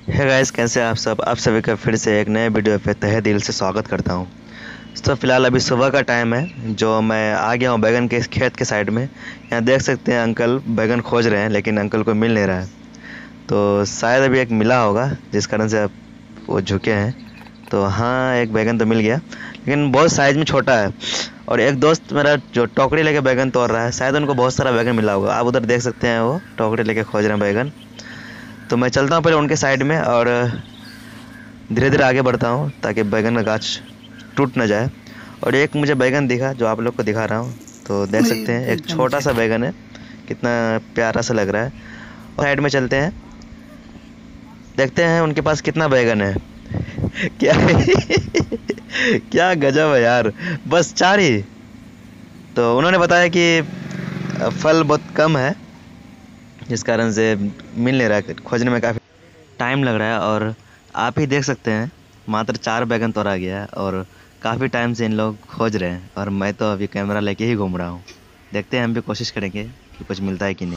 है गाइस, कैसे हैं आप सब। आप सभी का फिर से एक नए वीडियो पे तहे दिल से स्वागत करता हूं। तो फिलहाल अभी सुबह का टाइम है, जो मैं आ गया हूं बैगन के इस खेत के साइड में। यहाँ देख सकते हैं अंकल बैगन खोज रहे हैं, लेकिन अंकल को मिल नहीं रहा है। तो शायद अभी एक मिला होगा, जिस कारण से अब वो झुके हैं। तो हाँ, एक बैगन तो मिल गया, लेकिन बहुत साइज में छोटा है। और एक दोस्त मेरा जो टोकरी लेके बैगन तोड़ रहा है, शायद उनको बहुत सारा बैगन मिला होगा। आप उधर देख सकते हैं, वो टोकरी लेके खोज रहे हैं बैगन। तो मैं चलता हूँ पहले उनके साइड में, और धीरे धीरे आगे बढ़ता हूँ ताकि बैगन का गाछ टूट ना जाए। और एक मुझे बैगन दिखा जो आप लोग को दिखा रहा हूँ। तो देख सकते हैं, एक एकदम छोटा सा ठीक। बैगन है, कितना प्यारा सा लग रहा है। और साइड में चलते हैं, देखते हैं उनके पास कितना बैगन है। क्या क्या गजब है यार, बस 4 ही। तो उन्होंने बताया कि फल बहुत कम है, जिस कारण से मिल नहीं रहा है, खोजने में काफ़ी टाइम लग रहा है। और आप ही देख सकते हैं, मात्र 4 बैगन तोड़ा गया है, और काफ़ी टाइम से इन लोग खोज रहे हैं, और मैं तो अभी कैमरा लेके ही घूम रहा हूँ। देखते हैं, हम भी कोशिश करेंगे कि कुछ मिलता है कि नहीं।